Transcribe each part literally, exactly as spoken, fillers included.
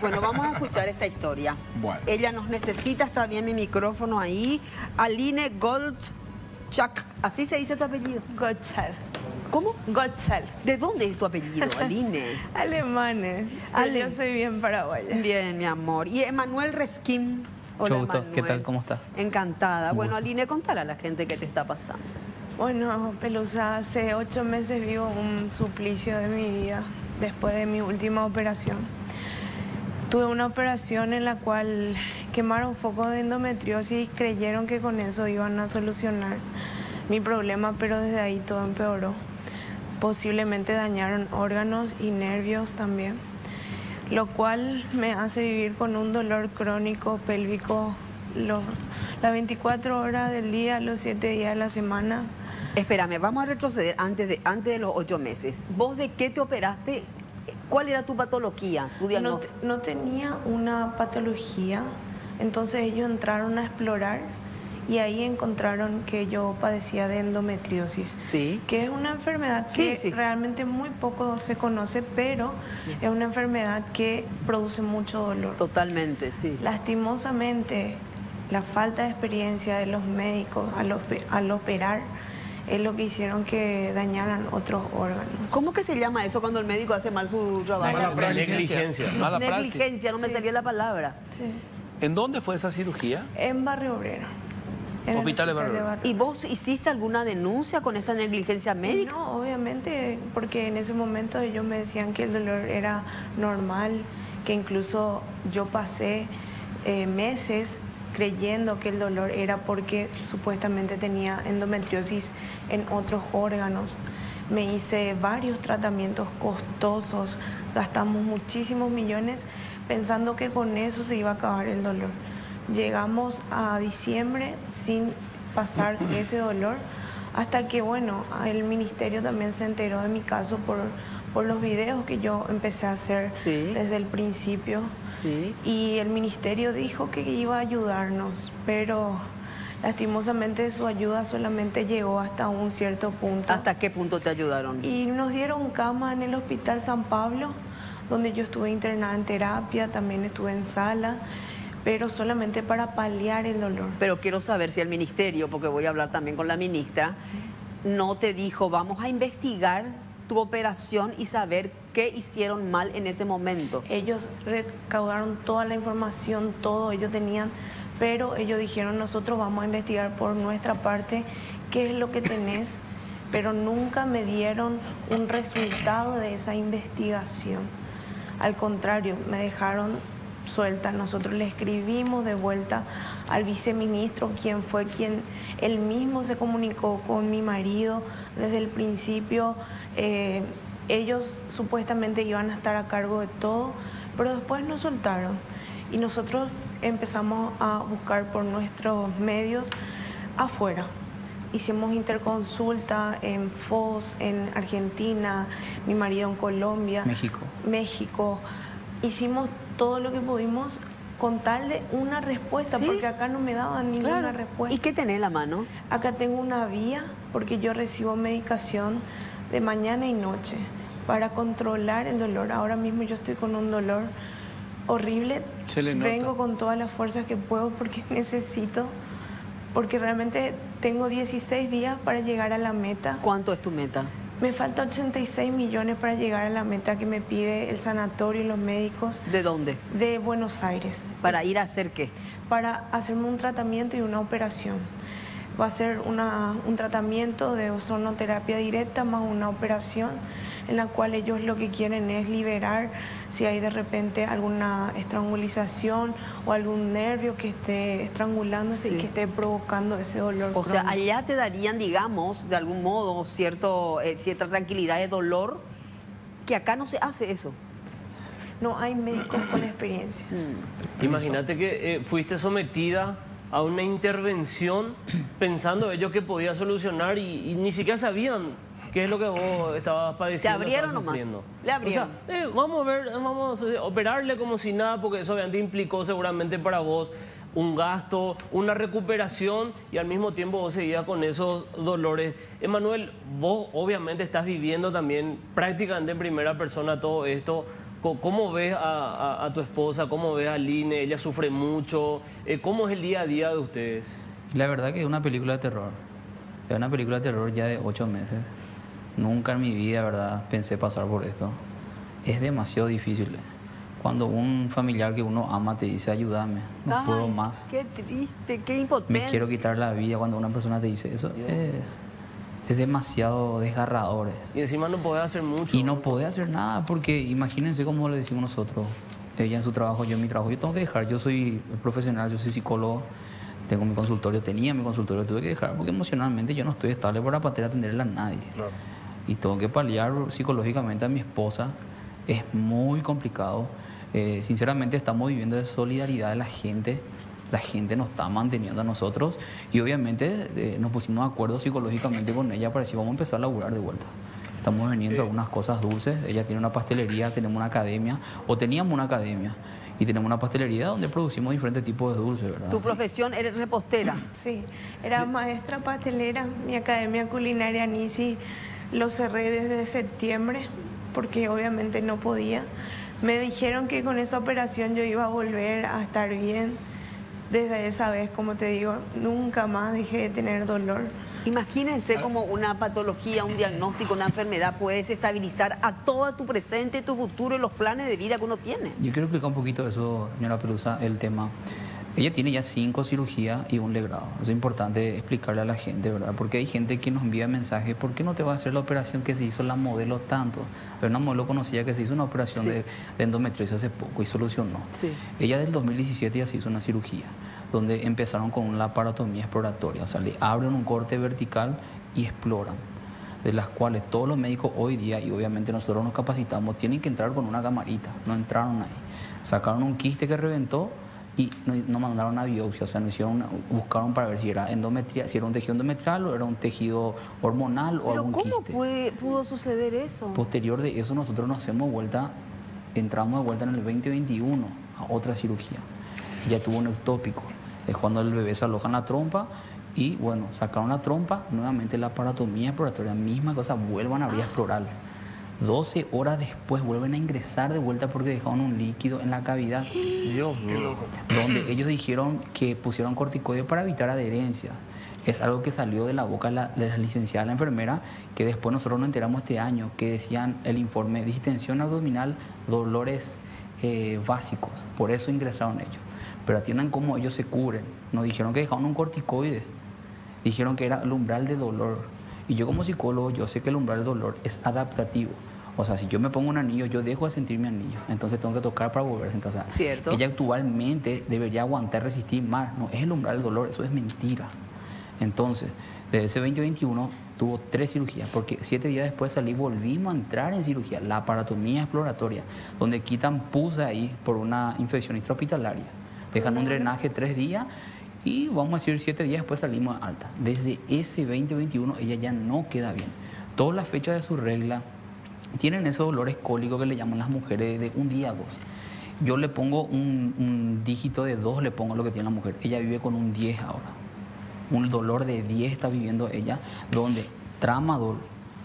Bueno, vamos a escuchar esta historia. Bueno. Ella nos necesita, está bien mi micrófono ahí. Aline Goldchak, ¿así se dice tu apellido? Gottschall. ¿Cómo? Gottschall. ¿De dónde es tu apellido, Aline? Alemanes. Ale. Yo soy bien paraguaya. Bien, mi amor. Y Emanuel Reskin. Hola, Mucho gusto. Emanuel. ¿Qué tal? ¿Cómo estás? Encantada. Un Bueno, gusto. Aline, contale a la gente qué te está pasando. Bueno, Pelusa, hace ocho meses vivo un suplicio de mi vida después de mi última operación. Tuve una operación en la cual quemaron foco de endometriosis y creyeron que con eso iban a solucionar mi problema, pero desde ahí todo empeoró. Posiblemente dañaron órganos y nervios también, lo cual me hace vivir con un dolor crónico pélvico los, las veinticuatro horas del día, los siete días de la semana. Espérame, vamos a retroceder antes de, antes de los ocho meses. ¿Vos de qué te operaste? ¿Cuál era tu patología, tu No, diagnóstico? te- no tenía una patología, entonces ellos entraron a explorar y ahí encontraron que yo padecía de endometriosis, Sí. que es una enfermedad Sí, que sí. realmente muy poco se conoce, pero Sí. es una enfermedad que produce mucho dolor. Totalmente, sí. Lastimosamente, la falta de experiencia de los médicos al, ope- al operar es lo que hicieron que dañaran otros órganos. ¿Cómo que se llama eso cuando el médico hace mal su trabajo? Mala praxis. Negligencia. Mala praxis. Negligencia, no me Sí. salía la palabra. Sí. ¿En dónde fue esa cirugía? En Barrio Obrero. En el Hospital de Barrio Obrero. ¿Y vos hiciste alguna denuncia con esta negligencia médica? No, obviamente, porque en ese momento ellos me decían que el dolor era normal, que incluso yo pasé eh, meses creyendo que el dolor era porque supuestamente tenía endometriosis en otros órganos. Me hice varios tratamientos costosos, gastamos muchísimos millones pensando que con eso se iba a acabar el dolor. Llegamos a diciembre sin pasar ese dolor, hasta que, bueno, el ministerio también se enteró de mi caso por, por los videos que yo empecé a hacer Sí. desde el principio. Sí. Y el ministerio dijo que iba a ayudarnos, pero lastimosamente su ayuda solamente llegó hasta un cierto punto. ¿Hasta qué punto te ayudaron? Y nos dieron cama en el Hospital San Pablo, donde yo estuve internada en terapia, también estuve en sala, pero solamente para paliar el dolor. Pero quiero saber si el ministerio, porque voy a hablar también con la ministra, no te dijo, vamos a investigar tu operación y saber qué hicieron mal en ese momento. Ellos recaudaron toda la información, todo ellos tenían, pero ellos dijeron, nosotros vamos a investigar por nuestra parte qué es lo que tenés, pero nunca me dieron un resultado de esa investigación. Al contrario, me dejaron suelta. Nosotros le escribimos de vuelta al viceministro, quien fue quien él mismo se comunicó con mi marido desde el principio. Eh, ellos supuestamente iban a estar a cargo de todo, pero después nos soltaron y nosotros empezamos a buscar por nuestros medios afuera. Hicimos interconsulta en Foz, en Argentina, mi marido en Colombia, México. México. Hicimos todo lo que pudimos con tal de una respuesta, ¿Sí? porque acá no me daban ninguna Claro. respuesta. ¿Y qué tenés en la mano? Acá tengo una vía, porque yo recibo medicación de mañana y noche para controlar el dolor. Ahora mismo yo estoy con un dolor horrible. Se le nota. Vengo con todas las fuerzas que puedo porque necesito, porque realmente tengo dieciséis días para llegar a la meta. ¿Cuánto es tu meta? Me falta ochenta y seis millones para llegar a la meta que me pide el sanatorio y los médicos ¿De dónde? de Buenos Aires. ¿Para ir a hacer qué? Para hacerme un tratamiento y una operación. Va a ser una, un tratamiento de ozonoterapia directa más una operación en la cual ellos lo que quieren es liberar si hay de repente alguna estrangulización o algún nervio que esté estrangulándose Sí. y que esté provocando ese dolor. O sea, crónico. allá te darían, digamos, de algún modo, cierto, eh, cierta tranquilidad de dolor, que acá no se hace eso. No hay médicos con experiencia. Imagínate que eh, fuiste sometida a una intervención pensando ellos que podía solucionar y, y ni siquiera sabían qué es lo que vos estabas padeciendo. Te abrieron estabas nomás. sufriendo. Le abrieron. O sea, eh, vamos a ver, vamos a operarle como si nada, porque eso obviamente implicó seguramente para vos un gasto, una recuperación y al mismo tiempo vos seguías con esos dolores. Emanuel, vos obviamente estás viviendo también prácticamente en primera persona todo esto. ¿Cómo ves a, a, a tu esposa? ¿Cómo ves a Line? ¿Ella sufre mucho? Eh, ¿Cómo es el día a día de ustedes? La verdad que es una película de terror. Es una película de terror ya de ocho meses. Nunca en mi vida, ¿verdad?, pensé pasar por esto. Es demasiado difícil. Cuando un familiar que uno ama te dice, ayúdame, no Ay, puedo más. Qué triste, qué impotencia. Me quiero quitar la vida. Cuando una persona te dice eso, es, es demasiado desgarrador. Y encima no podés hacer mucho. Y no podés hacer nada, porque imagínense cómo le decimos nosotros. Ella en su trabajo, yo en mi trabajo. Yo tengo que dejar, yo soy profesional, yo soy psicólogo. Tengo mi consultorio, tenía mi consultorio, tuve que dejar porque emocionalmente yo no estoy estable para poder atenderle a nadie. Claro. Y tengo que paliar psicológicamente a mi esposa. Es muy complicado. Eh, sinceramente estamos viviendo de solidaridad de la gente. La gente nos está manteniendo a nosotros y obviamente eh, nos pusimos de acuerdo psicológicamente con ella para decir vamos a empezar a laburar de vuelta. Estamos vendiendo eh. algunas cosas dulces. Ella tiene una pastelería, tenemos una academia, o teníamos una academia. Y tenemos una pastelería donde producimos diferentes tipos de dulces, ¿verdad? ¿Tu profesión eres repostera? Sí, era maestra pastelera. Mi academia culinaria Nisi lo cerré desde septiembre porque obviamente no podía. Me dijeron que con esa operación yo iba a volver a estar bien. Desde esa vez, como te digo, nunca más dejé de tener dolor. Imagínense cómo una patología, un diagnóstico, una enfermedad puede desestabilizar a todo tu presente, tu futuro y los planes de vida que uno tiene. Yo quiero explicar un poquito eso, señora Pelusa, el tema. Ella tiene ya cinco cirugías y un legrado. Es importante explicarle a la gente, ¿verdad? Porque hay gente que nos envía mensajes, ¿por qué no te va a hacer la operación que se hizo la modelo tanto? Pero una modelo conocía que se hizo una operación sí. de, de endometriosis hace poco y solucionó. Sí. Ella del dos mil diecisiete ya se hizo una cirugía, donde empezaron con una laparotomía exploratoria. O sea, le abren un corte vertical y exploran, de las cuales todos los médicos hoy día, y obviamente nosotros nos capacitamos, tienen que entrar con una camarita. No entraron ahí. Sacaron un quiste que reventó y nos mandaron a biopsia, o sea, nos hicieron una, buscaron para ver si era endometria, si era un tejido endometrial o era un tejido hormonal o ¿Pero algún cómo quiste. Puede, pudo suceder eso? Posterior de eso nosotros nos hacemos vuelta, entramos de vuelta en el veinte veintiuno a otra cirugía. Ella tuvo un ectópico, es cuando el bebé se aloja en la trompa y bueno, sacaron la trompa, nuevamente la laparotomía exploratoria, misma cosa, vuelvan a abrir a explorar. doce horas después vuelven a ingresar de vuelta porque dejaron un líquido en la cavidad. Dios, qué loco. Donde ellos dijeron que pusieron corticoides para evitar adherencia. Es algo que salió de la boca de la, de la licenciada, la enfermera, que después nosotros nos enteramos este año, que decían el informe, distensión abdominal, dolores eh, básicos. Por eso ingresaron ellos. Pero atiendan cómo ellos se cubren. Nos dijeron que dejaron un corticoide. Dijeron que era el umbral de dolor. Y yo como psicólogo, yo sé que el umbral del dolor es adaptativo. O sea, si yo me pongo un anillo, yo dejo de sentir mi anillo. Entonces tengo que tocar para volver a sentar. O sea, ¿cierto? Ella actualmente debería aguantar, resistir más. No, es el umbral del dolor, eso es mentira. Entonces, desde ese veinte veintiuno tuvo tres cirugías, porque siete días después de salir volvimos a entrar en cirugía, la laparotomía exploratoria, donde quitan pus ahí por una infección intrahospitalaria. Dejan un drenaje tres días y vamos a decir siete días después salimos alta. Desde ese veinte veintiuno ella ya no queda bien. Todas las fechas de su regla tienen esos dolores cólicos que le llaman las mujeres de un día a dos. Yo le pongo un, un dígito de dos, le pongo lo que tiene la mujer. Ella vive con un diez ahora. Un dolor de diez está viviendo ella, donde tramadol,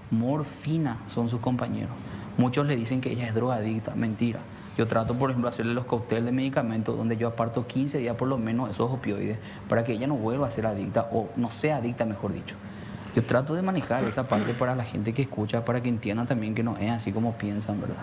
morfina son sus compañeros. Muchos le dicen que ella es drogadicta, mentira. Yo trato, por ejemplo, hacerle los cócteles de medicamentos donde yo aparto quince días por lo menos esos opioides para que ella no vuelva a ser adicta o no sea adicta, mejor dicho. Yo trato de manejar esa parte para la gente que escucha, para que entiendan también que no es así como piensan, ¿verdad?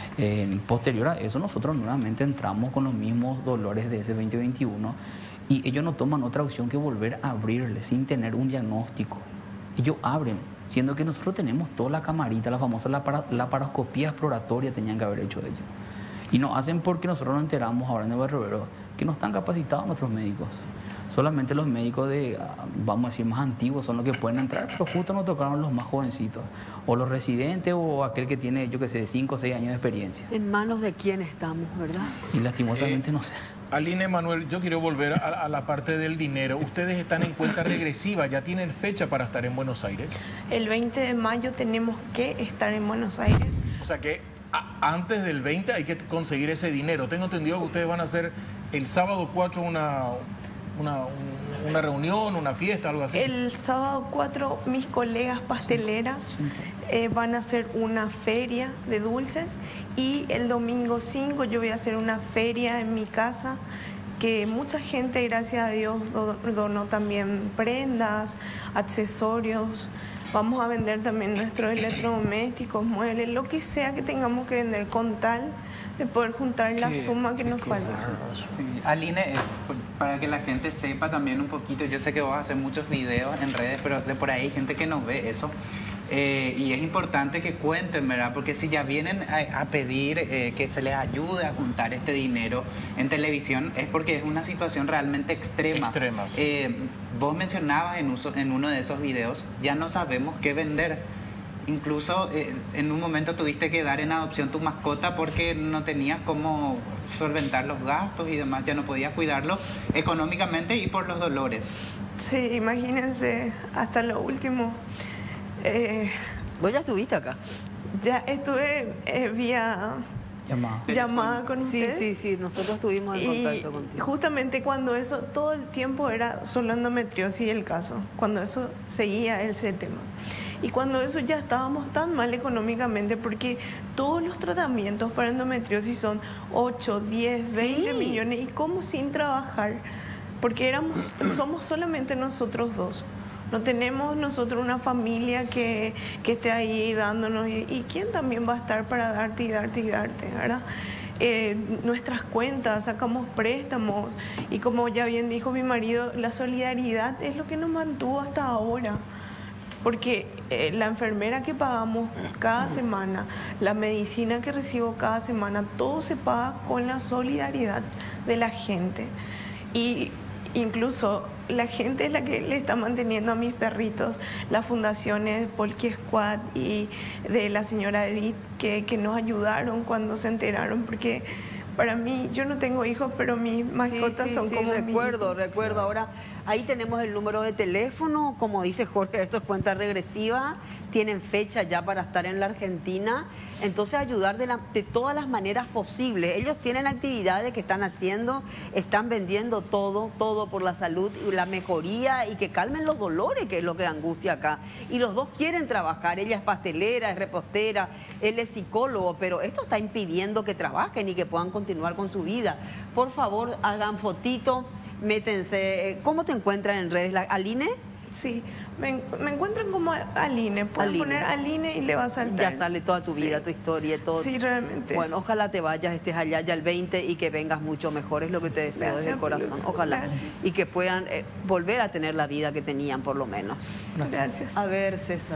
Eh, posterior a eso, nosotros nuevamente entramos con los mismos dolores de ese veinte veintiuno y ellos no toman otra opción que volver a abrirle sin tener un diagnóstico. Ellos abren, siendo que nosotros tenemos toda la camarita, la famosa laparoscopía exploratoria tenían que haber hecho ellos. Y nos hacen porque nosotros nos enteramos ahora en el Barrio Obrero que no están capacitados nuestros médicos. Solamente los médicos de, vamos a decir, más antiguos son los que pueden entrar, pero justo nos tocaron los más jovencitos, o los residentes, o aquel que tiene, yo qué sé, cinco o seis años de experiencia. ¿En manos de quién estamos, verdad? Y lastimosamente eh, no sé. Aline, Manuel, yo quiero volver a, a la parte del dinero. Ustedes están en cuenta regresiva, ¿ya tienen fecha para estar en Buenos Aires? El veinte de mayo tenemos que estar en Buenos Aires. O sea que a, antes del veinte hay que conseguir ese dinero. Tengo entendido que ustedes van a hacer el sábado cuatro una... una, un- una reunión, una fiesta, algo así? El sábado cuatro, mis colegas pasteleras eh, van a hacer una feria de dulces y el domingo cinco yo voy a hacer una feria en mi casa que mucha gente, gracias a Dios, do- donó también prendas, accesorios. Vamos a vender también nuestros electrodomésticos, muebles, lo que sea que tengamos que vender con tal de poder juntar la suma que nos falta. Sí. Aline, eh, por- para que la gente sepa también un poquito, yo sé que vos haces muchos videos en redes, pero de por ahí hay gente que nos ve eso. Eh, y es importante que cuenten, ¿verdad? Porque si ya vienen a, a pedir eh, que se les ayude a juntar este dinero en televisión, es porque es una situación realmente extrema. Extrema, sí. Eh, vos mencionabas en, uso, en uno de esos videos, ya no sabemos qué vender. Incluso eh, en un momento tuviste que dar en adopción tu mascota porque no tenías cómo solventar los gastos y demás, ya no podías cuidarlo económicamente y por los dolores. Sí, imagínense, hasta lo último. Eh, Vos ya estuviste acá. ya estuve eh, vía Llamada. llamada con Sí, ustedes. sí, sí, nosotros estuvimos en Y contacto contigo. justamente cuando eso, todo el tiempo era solo endometriosis el caso, cuando eso seguía ese tema. Y cuando eso ya estábamos tan mal económicamente, porque todos los tratamientos para endometriosis son ocho, diez, veinte Sí. millones, y cómo sin trabajar, porque éramos, somos solamente nosotros dos. No tenemos nosotros una familia que, que esté ahí dándonos, y, y quién también va a estar para darte y darte y darte, ¿verdad? Eh, nuestras cuentas, sacamos préstamos y como ya bien dijo mi marido, la solidaridad es lo que nos mantuvo hasta ahora. Porque eh, la enfermera que pagamos cada semana, la medicina que recibo cada semana, todo se paga con la solidaridad de la gente. Y incluso la gente es la que le está manteniendo a mis perritos, las fundaciones Polky Squad y de la señora Edith, que, que nos ayudaron cuando se enteraron, porque para mí, yo no tengo hijos, pero mis mascotas sí, sí, son sí, como mis recuerdo, hijos. recuerdo. Ahora, ahí tenemos el número de teléfono, como dice Jorge, esto es cuenta regresiva, tienen fecha ya para estar en la Argentina, entonces ayudar de, la, de todas las maneras posibles. Ellos tienen actividades que están haciendo, están vendiendo todo, todo por la salud y la mejoría y que calmen los dolores, que es lo que angustia acá. Y los dos quieren trabajar, ella es pastelera, es repostera, él es psicólogo, pero esto está impidiendo que trabajen y que puedan continuar con su vida. Por favor, hagan fotito, métense. ¿Cómo te encuentran en redes? ¿La- ¿Aline? Sí, me, me encuentran como Aline. Pueden Aline. poner Aline y le va a saltar. Ya sale toda tu vida, Sí. tu historia, todo. Sí, realmente. Bueno, ojalá te vayas, estés allá ya el veinte y que vengas mucho mejor, es lo que te deseo Gracias, desde el corazón. Luz. Ojalá. Gracias. Y que puedan eh, volver a tener la vida que tenían, por lo menos. Gracias. A ver, César.